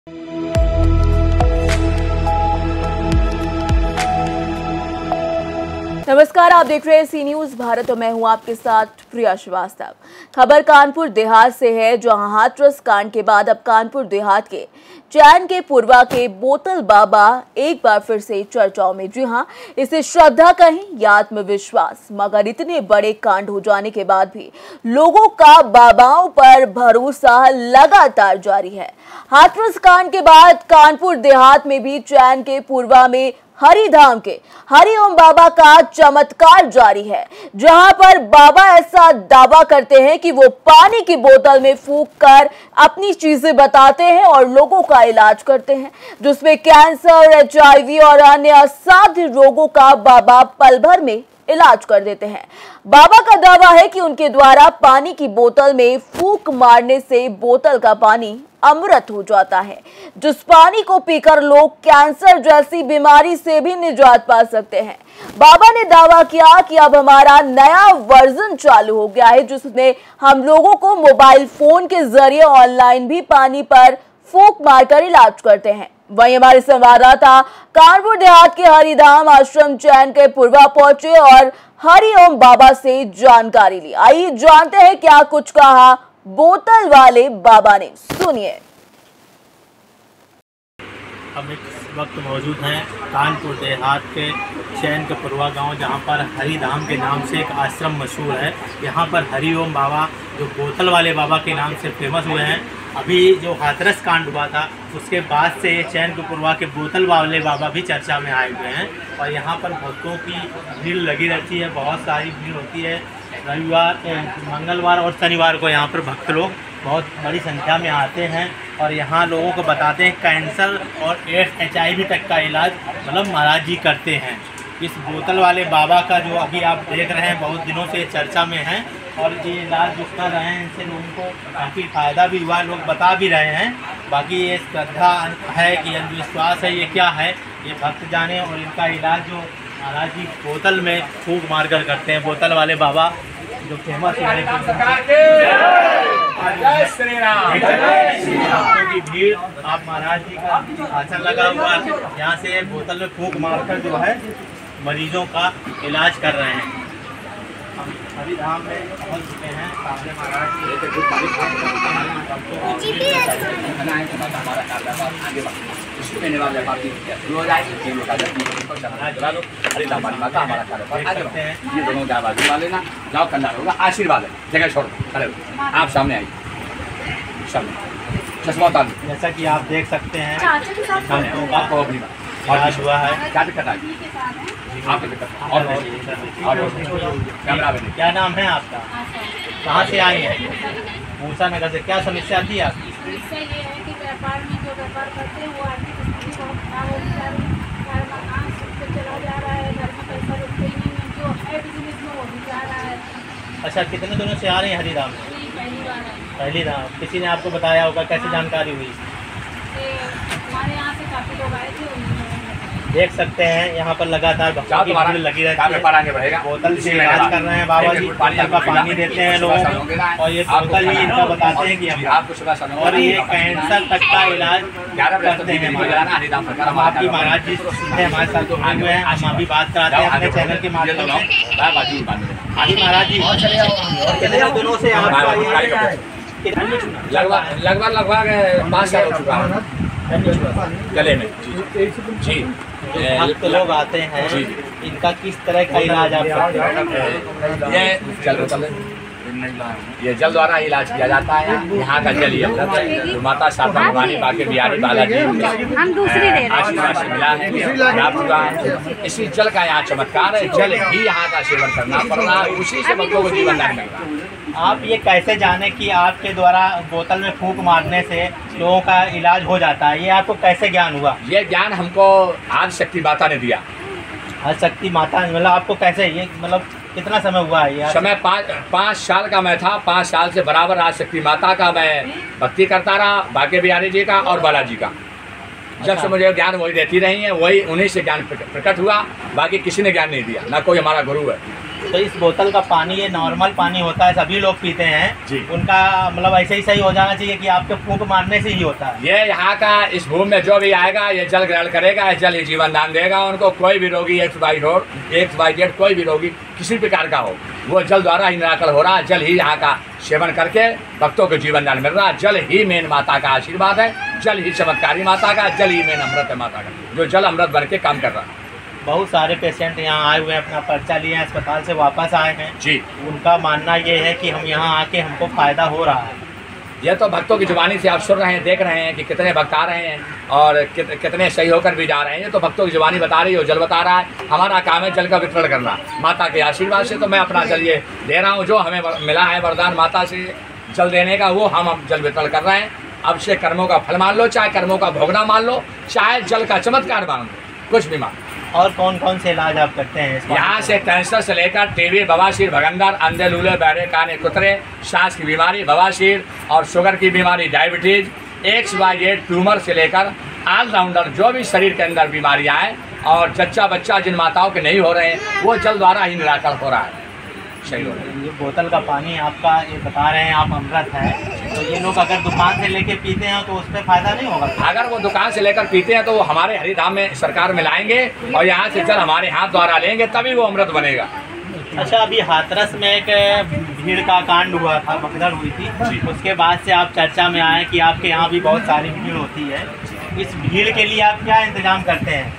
नमस्कार, आप देख रहे हैं सी न्यूज भारत और मैं हूं आपके साथ प्रिया श्रीवास्तव। खबर कानपुर देहात से है, जहां हाथरस कांड के बाद अब कानपुर देहात के चैन के पुरवा के बोतल बाबा एक बार फिर से चर्चाओं में। जी हां, इसे श्रद्धा कहें या आत्मविश्वास, मगर इतने बड़े कांड हो जाने के बाद भी लोगों का बाबाओं पर भरोसा लगातार जारी है। हाथरस कांड के बाद कानपुर देहात में भी चैन के पुरवा में हरिधाम के हरिओम बाबा का चमत्कार जारी है, जहां पर बाबा ऐसा दावा करते हैं कि वो पानी की बोतल में फूंक कर अपनी चीजें बताते हैं और लोगों का इलाज करते हैं, जिसमें कैंसर, HIV और अन्य असाध्य रोगों का बाबा पल भर में इलाज कर देते हैं। बाबा का दावा है कि उनके द्वारा पानी की बोतल में फूंक मारने से बोतल का पानी अमृत हो जाता है, जिस पानी को पीकर लोग कैंसर जैसी बीमारी से भी निजात पा सकते हैं। बाबा ने दावा किया कि अब हमारा नया वर्जन चालू हो गया है, जिसमें हम लोगों को मोबाइल फोन के जरिए ऑनलाइन भी पानी पर फूंक मारकर इलाज करते हैं। वहीं हमारे संवाददाता कानपुर देहात के हरिधाम आश्रम चैन के पुरवा पहुंचे और हरिओम बाबा से जानकारी ली। आइए जानते हैं क्या कुछ कहा बोतल वाले बाबा ने, सुनिए। हम इस वक्त मौजूद हैं कानपुर देहात के चैन के पुरवा गांव, जहां पर हरिधाम के नाम से एक आश्रम मशहूर है। यहां पर हरिओम बाबा, जो बोतल वाले बाबा के नाम से फेमस हुए हैं। अभी जो हाथरस कांड हुआ था उसके बाद से चैन के पुरवा के बोतल वाले बाबा भी चर्चा में आए हुए हैं और यहाँ पर भक्तों की भीड़ लगी रहती है, बहुत सारी भीड़ होती है। रविवार, मंगलवार और शनिवार को यहाँ पर भक्त लोग बहुत बड़ी संख्या में आते हैं और यहाँ लोगों को बताते हैं कैंसर और HIV तक का इलाज मतलब महाराज जी करते हैं। इस बोतल वाले बाबा का जो अभी आप देख रहे हैं बहुत दिनों से चर्चा में है और ये इलाज जो कर रहे हैं इनसे लोगों को काफ़ी फ़ायदा भी हुआ, लोग बता भी रहे हैं। बाकी ये श्रद्धा है कि अंधविश्वास है, ये क्या है ये भक्त जाने। और इनका इलाज जो महाराज जी बोतल में फूंक मार कर करते हैं, बोतल वाले बाबा जो फेमस है। की भीड़, आप महाराज जी का आसन लगा हुआ है, यहाँ से बोतल में फूंक मारकर जो है मरीजों का इलाज कर रहे हैं। हम हरिधाम में पहुँच चुके हैं, सामने महाराज ये दोनों का बाजू वाले ना जाओ, कल्याण होगा, आशीर्वाद है, जगह छोड़ो, खड़े हो, आप सामने आइए, सामने चश्मा उतार। जैसा कि आप देख सकते हैं आपको इलाज हुआ है। क्या दिक्कत आई आप और कैमरा में? क्या नाम है आपका? कहाँ से आई हैं? मूसा नगर से। क्या समस्या थी आपकी? समस्या ये है कि व्यापार में जो व्यापार करते हैं वो आर्थिक स्थिति बहुत खराब हो जा रही है, मकान सूख चला जा रहा है, घर में पैसा रुकते ही नहीं है, जो है बिजनेस में वो भी जा रहा है। अच्छा, कितने दिनों से आ रहे हैं हरिधाम में? पहली बार है। पहली बार। किसी ने आपको बताया होगा, कैसे जानकारी हुई? हमारे यहाँ से काफ़ी लोग आए थे, देख सकते हैं यहाँ पर लगातार भक्तों की भीड़ लगी रहती है। बोतल से इलाज कर रहे हैं बाबा जी, बोतल का पानी देते हैं लोगों को और ये बोतल ही इनका बताते हैं कि हम, और ये कैंसर तक का इलाज करते हैं। हम आपकी महाराज जी सीधे हमारे साथ जुड़े हुए हैं, हम अभी बात कराते हैं अपने चैनल के माध्यम से। अभी महाराज जी कितने दिनों से आपका लगभग 5 साल हो चुका है गले में जी। भक्त लोग आते हैं, इनका किस तरह का इलाज आप ये जल द्वारा इलाज किया जाता है। यहाँ का जल ये माता शारदा भवानी बाके बिहारी बालाजी आशीर्वाद से मिला है, प्राप्त हुआ है। इसी जल का यहाँ चमत्कार है, जल ही यहाँ का सेवन करना पड़ रहा है, उसी से भक्तों को जीवन दान मिल रहा है। आप ये कैसे जाने कि आपके द्वारा बोतल में फूंक मारने से लोगों का इलाज हो जाता है? ये आपको कैसे ज्ञान हुआ? ये ज्ञान हमको आज शक्ति माता ने दिया। आज शक्ति माता मतलब आपको कैसे, ये मतलब कितना समय हुआ है? ये समय 5 साल का मैं था। 5 साल से बराबर आज शक्ति माता का मैं भक्ति करता रहा, बाके बिहारी जी का और बालाजी का। जब से मुझे ज्ञान वही देती रही है, वही उन्हीं से ज्ञान प्रकट हुआ, बाकी किसी ने ज्ञान नहीं दिया, ना कोई हमारा गुरु है। तो इस बोतल का पानी ये नॉर्मल पानी होता है, सभी लोग पीते हैं जी। उनका मतलब ऐसे ही सही हो जाना चाहिए कि आपके फूंक मारने से ही होता है? ये यहाँ का इस भूमि में जो भी आएगा ये जल ग्रहण करेगा, जल ही जीवन दान देगा उनको। कोई भी रोगी XYZ कोई भी रोगी किसी प्रकार का हो, वो जल द्वारा ही निराकरण हो रहा है। जल ही यहाँ का सेवन करके भक्तों को जीवन दान मिल रहा है। जल ही मेन माता का आशीर्वाद है, जल ही चमत्कारी माता का, जल ही मेन अमृत है माता का, जो जल अमृत बन के काम कर रहा है। बहुत सारे पेशेंट यहाँ आए हुए हैं, अपना पर्चा लिए हैं, अस्पताल से वापस आए हैं जी। उनका मानना ये है कि हम यहाँ आके हमको फ़ायदा हो रहा है। ये तो भक्तों की जुबानी से आप सुन रहे हैं, देख रहे हैं कि कितने भक्त आ रहे हैं और कितने सही होकर भी जा रहे हैं। ये तो भक्तों की जुबानी बता रही है, जल बता रहा है। हमारा काम है जल का वितरण करना माता के आशीर्वाद से। तो मैं अपना जल ये दे रहा हूँ, जो हमें मिला है वरदान माता से जल देने का, वो हम जल वितरण कर रहे हैं। अब से कर्मों का फल मान लो, चाहे कर्मों का भोगना मान लो, चाहे जल का चमत्कार मान लो, कुछ भी मान लो। और कौन कौन से इलाज आप करते हैं? यहाँ से कैंसर से लेकर टीबी, बवासीर, भगंदर, अंधे लूले, बहरे, काने, कुतरे, सांस की बीमारी, बवासीर और शुगर की बीमारी, डायबिटीज, XYZ ट्यूमर से लेकर ऑलराउंडर जो भी शरीर के अंदर बीमारियाँ हैं और जच्चा बच्चा जिन माताओं के नहीं हो रहे हैं, वो जल द्वारा ही निराकरण हो रहा है, सही हो रहा है। ये बोतल का पानी आपका ये बता रहे हैं आप अमृत है, तो ये लोग अगर दुकान से लेके पीते हैं तो उस पर फायदा नहीं होगा? अगर वो दुकान से लेकर पीते हैं तो वो हमारे हरिधाम में सरकार में लाएंगे और यहाँ से जल हमारे हाथ द्वारा लेंगे, तभी वो अमृत बनेगा। अच्छा, अभी हाथरस में एक भीड़ का कांड हुआ था, भगदड़ हुई थी, उसके बाद से आप चर्चा में आए कि आपके यहाँ भी बहुत सारी भीड़ होती है। इस भीड़ के लिए आप क्या इंतजाम करते हैं?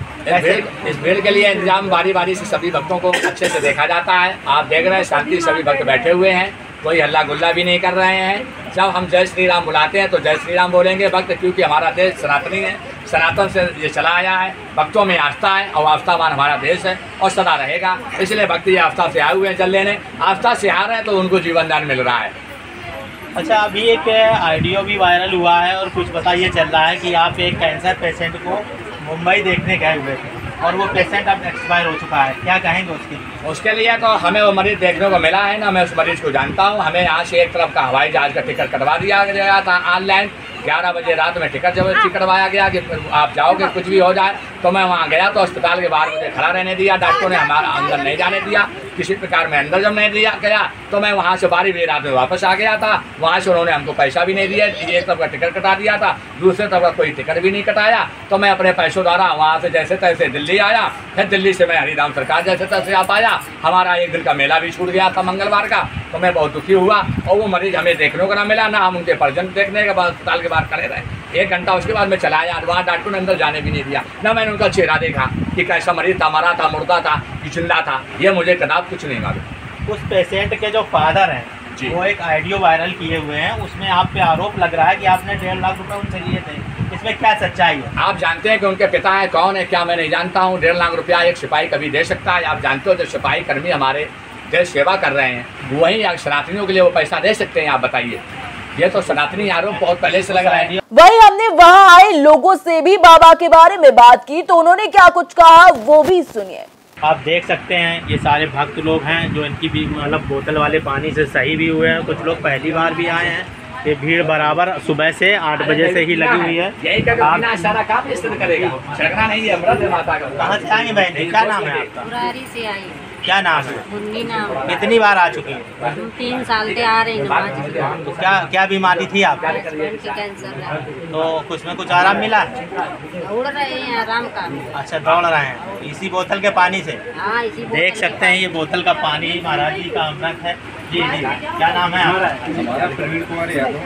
इस भीड़ के लिए इंतजाम बारी बारी से सभी भक्तों को अच्छे से देखा जाता है। आप देख रहे हैं शांति सभी भक्त बैठे हुए हैं, कोई हल्ला गुल्ला भी नहीं कर रहे हैं। जब हम जय श्री राम बुलाते हैं तो जय श्री राम बोलेंगे भक्त, क्योंकि हमारा देश सनातनी है, सनातन से ये चला आया है। भक्तों में आस्था है और आस्थावान हमारा देश है और सदा रहेगा। इसलिए भक्त ये आस्था से आए हुए हैं जल लेने, आस्था से आ रहे हैं तो उनको जीवन दान मिल रहा है। अच्छा, अभी एक ऑडियो भी वायरल हुआ है और कुछ पता ये चल रहा है कि आप एक कैंसर पेशेंट को मुंबई देखने गए हुए थे और वो पेशेंट अब एक्सपायर हो चुका है, क्या कहेंगे उसके लिए? उसके लिए तो हमें वो मरीज देखने को मिला है ना, मैं उस मरीज को जानता हूँ। हमें यहाँ से एक तरफ का हवाई जहाज का टिकट कटवा दिया गया था ऑनलाइन। 11 बजे रात में टिकट जबरदस्ती कटवाया गया कि आप जाओगे कुछ भी हो जाए। तो मैं वहाँ गया तो अस्पताल के बाहर मुझे खड़ा रहने दिया, डॉक्टरों ने हमारा अंदर नहीं जाने दिया, किसी प्रकार में अंदर जब नहीं दिया गया तो मैं वहाँ से 12 बजे रात में वापस आ गया था। वहाँ से उन्होंने हमको पैसा भी नहीं दिया, एक तरफ का टिकट कटा दिया था, दूसरे तरफ का कोई टिकट भी नहीं कटाया। तो मैं अपने पैसों द्वारा वहाँ से जैसे तैसे दिल्ली आया, फिर दिल्ली से मैं हरिधाम सरकार जैसे तैसे आ पाया। हमारा एक दिन का मेला भी छूट गया था मंगलवार का, तो मैं बहुत दुखी हुआ और वो मरीज हमें देखने को ना मिला, ना हम उनके परिजन देखने के बाद अस्पताल के बाहर खड़े रहे। 1 घंटा उसके बाद मैं चला आया, वहाँ डॉक्टर ने अंदर जाने भी नहीं दिया, ना मैंने उनका चेहरा देखा कि कैसा मरीज था, मरा था, मुर्दा था कि जिंदा था, ये मुझे कदाप कुछ नहीं मालूम। उस पेशेंट के जो फादर हैं वो एक ऑडियो वायरल किए हुए हैं, उसमें आप पे आरोप लग रहा है कि आपने 1.5 लाख रुपए उनसे लिए थे, इसमें क्या सच्चाई है? आप जानते हैं कि उनके पिता है, कौन है क्या मैं नहीं जानता हूँ। 1.5 लाख रुपया एक सिपाही कभी दे सकता है? आप जानते हो जो सिपाही कर्मी हमारे देश सेवा कर रहे हैं वही सनातनियों के लिए वो पैसा दे सकते हैं? आप बताइए, ये तो सनातनी आरोप बहुत पहले से लग रहा है। वहीं हमने वहां आए लोगों से भी बाबा के बारे में बात की तो उन्होंने क्या कुछ कहा वो भी सुनिए। आप देख सकते हैं ये सारे भक्त लोग हैं जो इनकी भी मतलब बोतल वाले पानी से सही भी हुए हैं, कुछ लोग पहली बार भी आए हैं। ये भीड़ बराबर सुबह से 8 बजे से ही लगी हुई है। यही सारा काम इस तरह करेगा, छड़ना नहीं है, अमृत है माता का। कहाँ से आई बहन, क्या नाम है आपका? बुरारी से आई। क्या नाम है? मुन्नी नाम। कितनी बार आ चुकी है? 3 साल से आ रही नमाज। तो क्या बीमारी थी आपको? कैंसर है। तो कुछ में कुछ आराम मिला? दौड़ रहे हैं आराम का। अच्छा, दौड़ रहे हैं इसी बोतल के पानी से? हाँ, इसी देख सकते हैं ये बोतल का पानी महाराज जी का अमृत है। जी जी, क्या नाम है आपका? हमारा प्रवीण कुमार यादव।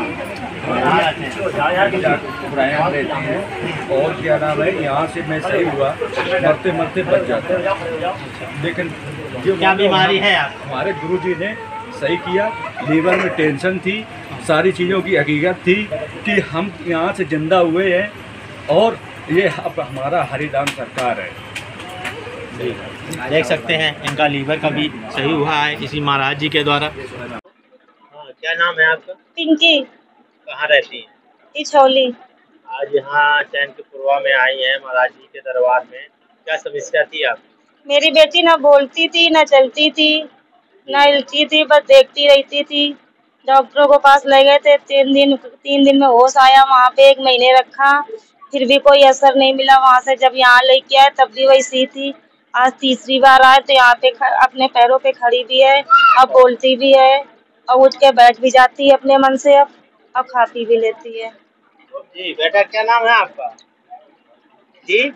हाँ, रहते हैं और क्या नाम है, यहाँ से मैं सही हुआ, मरते मरते बच जाता, लेकिन जो क्या बीमारी है आप? हमारे गुरुजी ने सही किया। लीवर में टेंशन थी, सारी चीज़ों की हकीकत थी कि हम यहाँ से जिंदा हुए हैं और ये अब हमारा हरिधाम सरकार है। देख सकते हैं इनका लीवर का भी सही हुआ है इसी महाराज जी के द्वारा। हाँ, क्या नाम है आपका? पिंकी। कहाँ रहती हैं? इछौली। आज यहाँ चैन के पुरवा में आई हैं महाराज जी के दरबार में, क्या समस्या थी आप? मेरी बेटी ना बोलती थी, ना चलती थी, ना हिलती थी, बस देखती रहती थी। डॉक्टरों के पास ले गए थे, 3 दिन में होश आया। वहाँ पे 1 महीने रखा, फिर भी कोई असर नहीं मिला। वहाँ से जब यहाँ लेके आए तब भी वैसी थी। आज तीसरी बार आए तो यहाँ पे अपने पैरों पे खड़ी भी है, अब बोलती भी है और उठ के बैठ भी जाती है अपने मन से। अब खा पी भी लेती है। जी बेटा, क्या नाम है आपका? जी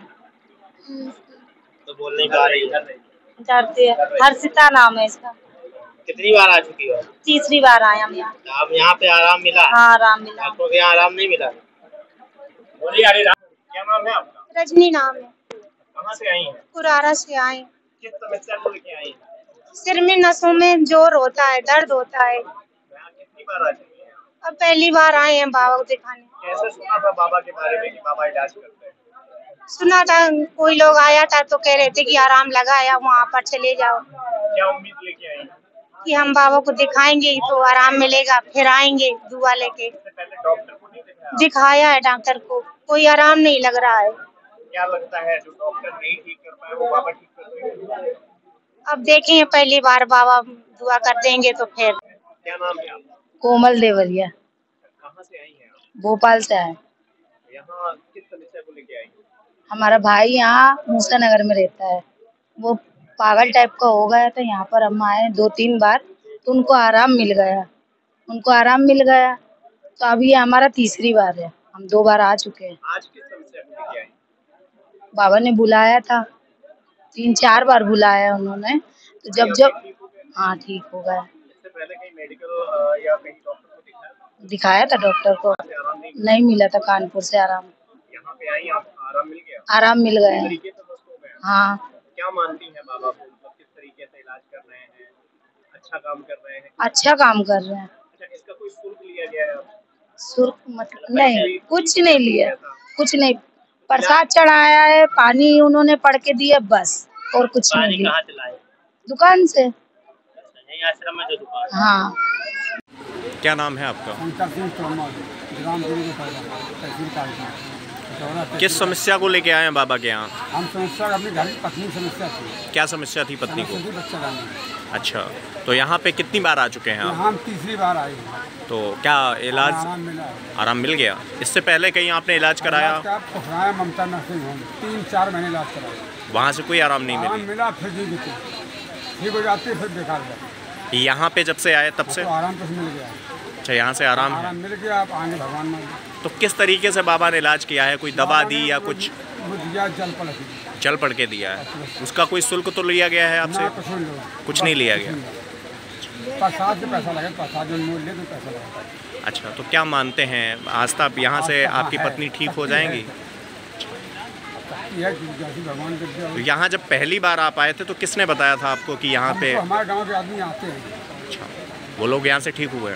तो बोल नहीं पा रही है। डरती है। हर्षिता नाम है इसका। कितनी बार आ चुकी हो? तीसरी बार आए हम यहाँ। अब यहाँ पे आराम मिला? हाँ, आराम मिला। आपको यहाँ आराम नहीं मिला? बोलिए। अरे क्या नाम है आपका? रजनी नाम है। कहाँ से आई हैं? पुरारा से आए। किस समस्या को लेके आई हैं? सिर में नसों में जोर होता है, दर्द होता है। यहाँ कितनी बार आ चुकी हैं? अब पहली बार आए हैं बाबा को दिखाने। कैसे सुना था बाबा के बारे में कि बाबा इलाज करते हैं? सुना था, कोई लोग आया था तो कह रहे थे कि आराम लगाया, वहाँ पर चले जाओ। क्या उम्मीद लेके आई? कि हम बाबा को दिखाएंगे तो आराम मिलेगा, फिर आएंगे दुआ लेके। पहले डॉक्टर को नहीं दिखाया? दिखाया है डॉक्टर को, कोई आराम नहीं लग रहा है। क्या लगता है जो डॉक्टर नहीं ठीक कर पाए वो बाबा ठीक कर देंगे? अब देखेंगे, पहली बार बाबा दुआ कर देंगे तो फिर। क्या नाम है आपका? कोमल देवरिया। कहाँ से आई हैं आप? भोपाल से आए। यहाँ किस समस्या को लेके आई? हमारा भाई यहाँ मूसा नगर में रहता है, वो पागल टाइप का हो गया था। यहाँ पर हम आए 2-3 बार तो उनको आराम मिल गया। तो अभी ये हमारा तीसरी बार है, हम 2 बार आ चुके हैं। आज किस समस्या को लेके आई? बाबा ने बुलाया था, 3-4 बार बुलाया उन्होंने, तो जब हाँ ठीक हो गया। इससे पहले कहीं मेडिकल या कहीं डॉक्टर को दिखाया था डॉक्टर को, नहीं मिला था कानपुर से आराम। यहाँ पे आई आप, आराम मिल गया? आराम मिल गया। तरीके से स्वस्थ हो गए? हाँ। क्या मानती हैं बाबा को, मतलब किस तरीके से इलाज कर रहे हैं? अच्छा काम कर रहे हैं? अच्छा काम कर रहे हैं। अच्छा, इसका कोई शुल्क लिया गया है? शुल्क मतलब नहीं, कुछ नहीं लिया, कुछ नहीं। प्रसाद चढ़ाया है, पानी उन्होंने पढ़ के दिया बस, और कुछ नहीं लिया। कहाँ चलाए? दुकान से। यहीं आश्रम में जो दुकान? हाँ। क्या नाम है आपका? किस समस्या को लेके आए हैं बाबा के यहाँ? हम समस्या अपनी घर की पत्नी समस्या थी। क्या समस्या थी पत्नी को? बच्चा लाने। अच्छा, तो यहाँ पे कितनी बार आ चुके हैं आप? हम तीसरी बार आए हैं। तो क्या इलाज आराम मिल गया? इससे पहले कहीं आपने इलाज कराया? ममता नर्सिंग होम 3-4 महीने इलाज कराया, वहाँ से कोई आराम नहीं मिला। फिर ठीक हो जाती है, फिर बेकार हो जाती है। यहाँ पे जब से आए तब से आराम तो मिल गया। अच्छा, यहाँ से आराम मिल गया। आप आगे भगवान में। तो किस तरीके से बाबा ने इलाज किया है? कोई दवा दी या कुछ? जल पढ़ के दिया है। उसका कोई शुल्क तो लिया गया है आपसे? कुछ नहीं लिया गया। प्रसाद से पैसा लगे, प्रसाद जो मूल्य तो पैसा लगा। अच्छा, तो क्या मानते हैं आस्था यहाँ से आपकी पत्नी ठीक हो जाएंगी? भगवान तो यहाँ जब पहली बार आप आए थे तो किसने बताया था आपको कि यहाँ पे? हमारे गांव के आदमी आते हैं। अच्छा, वो लोग यहाँ से ठीक हुए?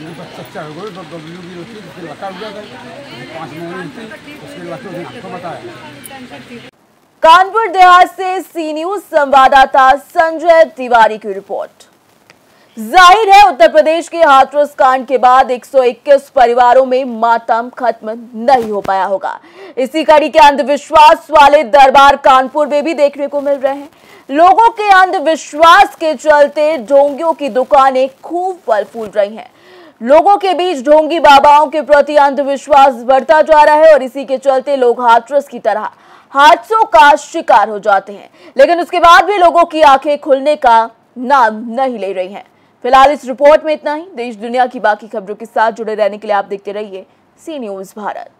कानपुर देहात से सी न्यूज संवाददाता संजय तिवारी की रिपोर्ट। जाहिर है उत्तर प्रदेश के हाथरस कांड के बाद 121 परिवारों में मातम खत्म नहीं हो पाया होगा। इसी कड़ी के अंधविश्वास वाले दरबार कानपुर में भी देखने को मिल रहे हैं। लोगों के अंधविश्वास के चलते ढोंगियों की दुकानें खूब फल फूल रही हैं। लोगों के बीच ढोंगी बाबाओं के प्रति अंधविश्वास बढ़ता जा रहा है और इसी के चलते लोग हाथरस की तरह हादसों का शिकार हो जाते हैं, लेकिन उसके बाद भी लोगों की आंखें खुलने का नाम नहीं ले रही हैं। फिलहाल इस रिपोर्ट में इतना ही। देश दुनिया की बाकी खबरों के साथ जुड़े रहने के लिए आप देखते रहिए सी न्यूज भारत।